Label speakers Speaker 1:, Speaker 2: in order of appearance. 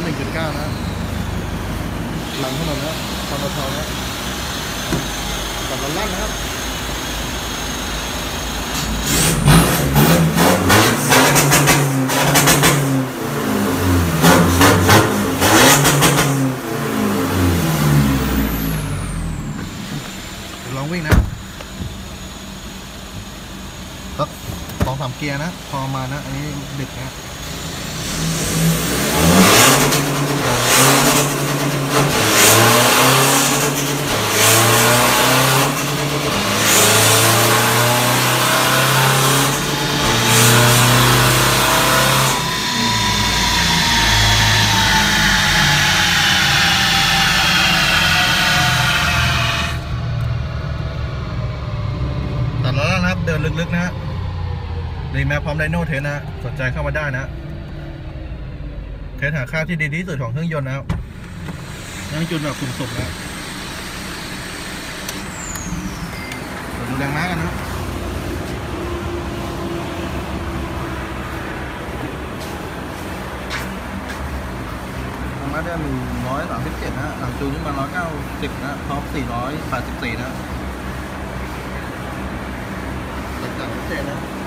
Speaker 1: 1.9นะหลังถนนนะตอนเรานะกับเราลั่นนะครับลองวิ่งนะสัก2-3 เกียร์นะพอมานะอันนี้ดึกนะตัดแล้วนะครับเดินลึกๆนะรีแมปพร้อมไดโนเทสนะสนใจเข้ามาได้นะเทสหาค่าที่ดีที่สุดของเครื่องยนต์นะครับเครื่องยนต์แบบคุมสุกนะดูแรงม้ากันนะมาได้137นะหลังจูนนี่มา190นะท็อป484นะต่างๆพิเศษนะ